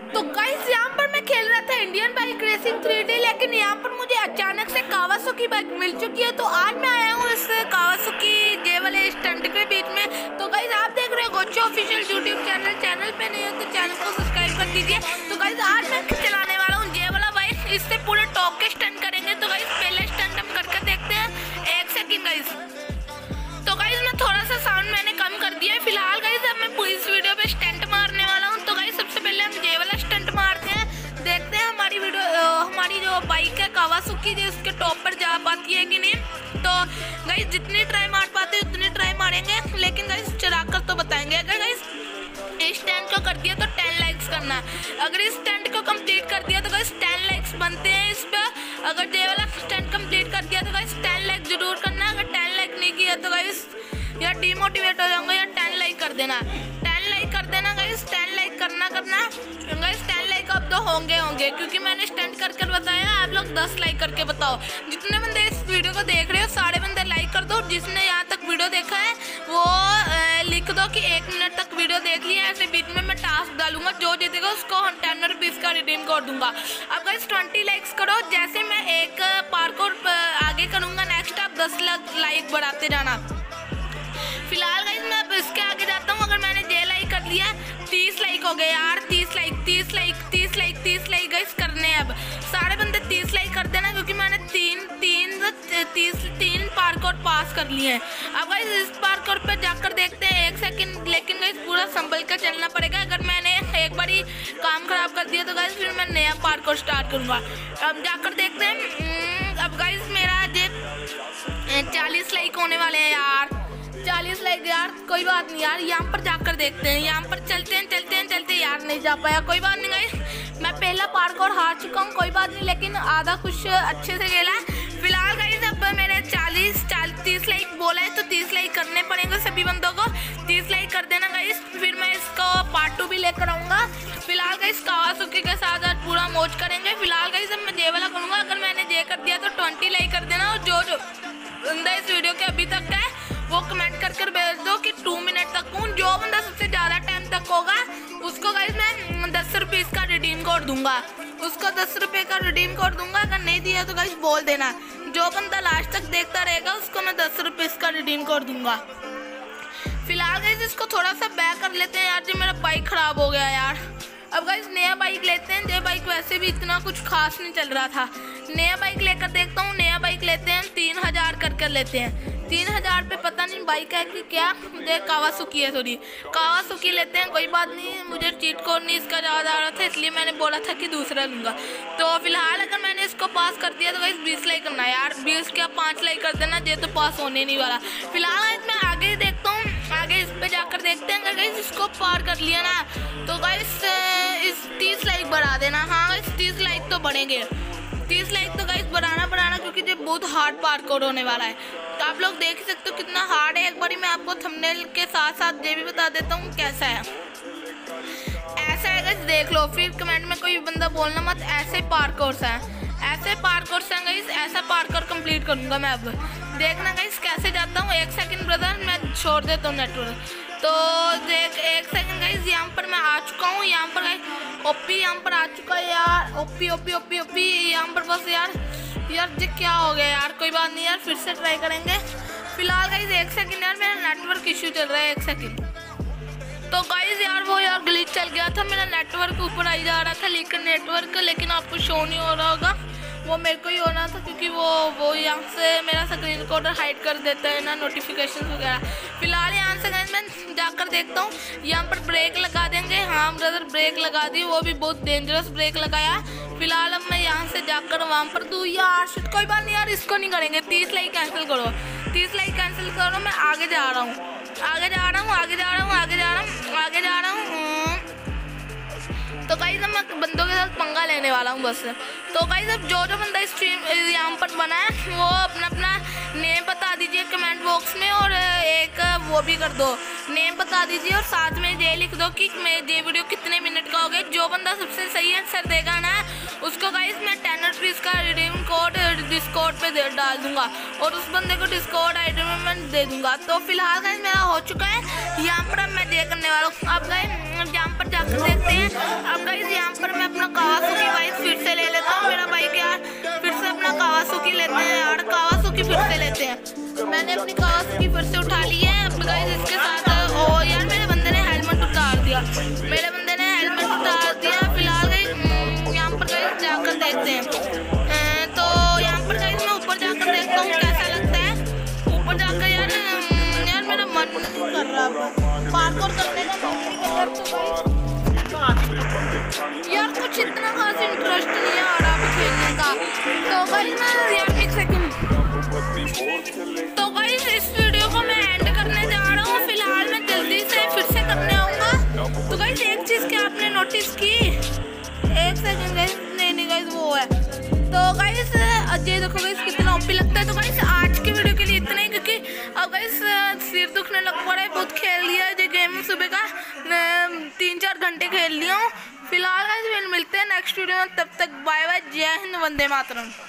तो गाइस यहाँ पर मैं खेल रहा था इंडियन बाइक रेसिंग 3D, लेकिन यहाँ पर मुझे अचानक से कावासाकी बाइक मिल चुकी है। तो आज मैं आया हूँ इस कावासाकी जे वाले स्टंट के बीच में। तो गाइस आप देख रहे हो गोचो ऑफिशियल यूट्यूब चैनल पे नहीं हो तो चैनल को सब्सक्राइब कर दीजिए। तो गाइस आज मैं चलाने वाला हूँ जे वाला बाइक, इससे पूरे टॉप के स्टंट करेंगे। तो गाइस पहले स्टंट हम करके देखते हैं, 1 सेकंड गाइस। तो गाइस मैं थोड़ा सा साउंड मैंने कम कर दिया है फिलहाल। गाइस अब मैं पूरी इस वीडियो पे स्टंट मारने वाला हूँ। तो गाइस सबसे पहले हम ये वाला स्टंट मारते हैं, देखते हैं हमारी जो बाइक है कावासाकी जो उसके टॉप पर जा पाती है कि नहीं। तो गाइस जितनी ट्राई मार पाते उतनी ट्राई मारेंगे, लेकिन गाइस चला कर तो बताएंगे। अगर गाइस इस स्टंट को कर दिया तो 10 लाइक्स करना, अगर इस स्टंट को कंप्लीट कर दिया तो गाइस 10 लाइक्स बनते हैं इस पर। अगर ये वाला स्टंट कंप्लीट कर दिया तो गाइस 10 लाइक जरूर करना। अगर 10 लाइक नहीं किया तो गाइस या डिमोटिवेट हो जाऊंगा, या 10 लाइक कर देना, 10 लाइक कर देना गाइस, 10 लाइक करना गाइस। 10 लाइक अब तो होंगे क्योंकि मैंने स्टंट कर बताया। आप लोग 10 लाइक करके बताओ। जितने बंदे इस वीडियो को देख रहे हो सारे बंदे लाइक कर दो। जिसने यहाँ तक वीडियो देखा है वो लिख दो कि 1 मिनट तक वीडियो देख लिया। ऐसे बीच में मैं टास्क डालूंगा, जो जीतेगा उसको 10 रुपीज़ का रिडीम कोड दूंगा। अब गाइस 20 लाइक्स करो। जैसे मैं एक पार्कोर आगे करूँगा नेक्स्ट, आप 10 लाइक बढ़ाते जाना। फिलहाल गाइस मैं अब इसके आगे जाता हूँ। अगर मैंने जे लाइक कर लिया, 30 लाइक हो गए यार, 30 लाइक गाइस करने हैं। अब सारे बंदे 30 लाइक कर देना क्योंकि मैंने तीन पार्कोर पास कर लिए हैं। अब गाइस इस पार्कोर पे जाकर देखते हैं, 1 सेकंड, लेकिन गाइस पूरा संभल कर चलना पड़ेगा। अगर मैंने एक बारी काम खराब कर दिया तो गाइस फिर मैं नया पार्कोर स्टार्ट करूँगा। अब जाकर देखते हैं। अब गाइस मेरा जे 40 लाइक होने वाले हैं यार, 40 लाइक यार, कोई बात नहीं यार। यहाँ पर जाकर देखते हैं, यहाँ पर चलते हैं यार, नहीं जा पाया, कोई बात नहीं गाइस। मैं पहला पार्कोर हार चुका हूँ, कोई बात नहीं, लेकिन आधा कुछ अच्छे से खेला है। फिलहाल गाइस अब मेरे 30 लाइक बोला है तो 30 लाइक करने पड़ेंगे सभी बंदों को। 30 लाइक कर देना गाइस, फिर मैं इसको पार्ट 2 भी लेकर आऊँगा। फिलहाल गाइस कावासाकी के साथ आज पूरा मौज करेंगे। फिलहाल गाइस अब मैं जे वाला करूँगा। अगर मैंने जे कर दिया तो 20 लाइक कर देना, और जो बंदा इस वीडियो के अभी तक है वो कमेंट कर भेज दो कि 2 मिनट तक हूँ। जो बंदा सबसे ज़्यादा टाइम तक होगा उसको गाइस मैं 10 रुपीज़ का रिडीम कोड दूंगा, उसको 10 रुपये का रिडीम कोड दूंगा। अगर नहीं दिया तो गाइस बोल देना। जो बंदा लास्ट तक देखता रहेगा उसको मैं 10 रुपीज़ का रिडीम कोड दूंगा। फिलहाल गाइस इसको थोड़ा सा बैक कर लेते हैं यार, जो मेरा बाइक ख़राब हो गया यार। अब गाइस नया बाइक लेते हैं। ये बाइक वैसे भी इतना कुछ खास नहीं चल रहा था, नया बाइक लेकर देखता हूँ। नया बाइक लेते हैं, 3000 कर लेते हैं। 3000 पे पता नहीं बाइक है कि क्या, मुझे कावासाकी है, सॉरी कावासाकी लेते हैं। कोई बात नहीं, मुझे चीट कोड नहीं इसका ज़्यादा आ रहा था, इसलिए मैंने बोला था कि दूसरा लूँगा। तो फिलहाल अगर मैंने इसको पास कर दिया तो गाइस 20 लाइक करना यार, 20 क्या 5 लाइक कर देना, ये तो पास होने नहीं वाला। फिलहाल मैं आगे देखता हूँ, आगे इस पर जाकर देखते हैं। अगर गाइस इसको पार कर लिया ना तो गाइस इस 30 लाइक बढ़ा देना। हाँ गाइस 30 लाइक तो बढ़ेंगे, 30 लाइक तो गाइस बढ़ाना क्योंकि ये बहुत हार्ड पार्कोर होने वाला है। तो आप लोग देख सकते हो कितना हार्ड है। एक बारी मैं आपको थंबनेल के साथ ये भी बता देता हूँ कैसा है। ऐसा है गाइस, देख लो, फिर कमेंट में कोई बंदा बोलना मत, ऐसे पार्कोर्स हैं, ऐसे पार्कोर्स हैं गाइस। ऐसा पार्कोर कंप्लीट करूँगा मैं। अब देखना गाइस कैसे जाता हूँ। 1 सेकंड ब्रदर, मैं छोड़ देता हूँ नेटवर्क। तो देख 1 सेकंड गाइस, यहाँ पर मैं आ चुका हूँ। यहाँ पर गाइस ओपी यहाँ पर आ चुका है यार, ओपी यहाँ पर बस यार ये क्या हो गया यार, कोई बात नहीं यार, फिर से ट्राई करेंगे। फिलहाल गाइस 1 सेकंड यार, मेरा नेटवर्क इश्यू चल रहा है, 1 सेकंड। तो गाइस यार वो यार ग्लिच चल गया था, मेरा नेटवर्क ऊपर आई जा रहा था, लेकिन आपको शो नहीं हो रहा होगा, वो मेरे को ही होना था क्योंकि वो यहाँ से मेरा स्क्रीन रिकॉर्डर हाइड कर देता है ना, नोटिफिकेशन वगैरह। फिलहाल यहाँ से गाइस मैं जाकर देखता हूँ, यहाँ पर ब्रेक लगा देंगे। हाँ ब्रदर ब्रेक लगा दी, वो भी बहुत डेंजरस ब्रेक लगाया। फिलहाल अब मैं यहाँ से जाकर वहाँ पर दूँ यार, कोई बात नहीं यार, इसको नहीं करेंगे। 30 लाइक कैंसिल करो, 30 लाइक कैंसिल करो। मैं आगे जा रहा हूँ। तो गाइस अब मैं बंदों के साथ पंगा लेने वाला हूँ बस। तो गाइस अब जो बंदा स्ट्रीम यहाँ पर बना है वो अपना नेम बता दीजिए कमेंट बॉक्स में, और एक वो भी कर दो, नेम बता दीजिए और साथ में ये लिख दो कि मैं ये वीडियो कितने मिनट का हो गया। जो बंदा सबसे सही आंसर देगा ना उसको गाइस मैं 10 रुपीज़ का रिडीम कोड डिस्कॉर्ड पे डाल दूंगा, और उस बंदे को डिस्कॉर्ड आईडी में मैं दे दूंगा। तो फिलहाल गाइस मेरा हो चुका है। यहाँ पर अब मैं ये करने वाला हूँ। अब गाइस यहाँ पर जाकर देखते हैं। अब गाइस यहाँ पर मैंने अपनी कास्ट की फिर से उठा ली है अब गाइस इसके साथ। ओ यार मेरे बंदे ने हेलमेट उतार दिया, मेरे बंदे ने हेलमेट उतार दिया। फिलहाल गाइस यहाँ पर गाइस जाकर देखते हैं। तो यहाँ पर गाइस मैं ऊपर जाकर देखता हूँ कैसा लगता है। ऊपर जाकर यार मेरा मन नहीं कर रहा पार्कोर करने का, यार कुछ इतना खास इंटरेस्ट नहीं आ रहा अभी खेलने का। तो गाइस मैं यार एक सेकंड, तो गाइस इस वीडियो को मैं एंड करने जा रहा हूँ। फिलहाल मैं जल्दी से फिर से करने आऊँगा। तो गाइस एक चीज़ क्या आपने नोटिस की, एक सेकंड गाइस, नहीं गाइस वो है। तो गाइस अजय देखो गाइस कितना ओपी लगता है। तो गाइस आज की वीडियो के लिए इतना ही, क्योंकि अब गाइस सिर दुखने लग पड़ा है, बहुत खेल लिया जो गेम सुबह का 3-4 घंटे खेल लिया हूँ। फिलहाल गाइस मिलते हैं नेक्स्ट वीडियो में, तब तक बाय बाय, जय हिंद, वंदे मातरम।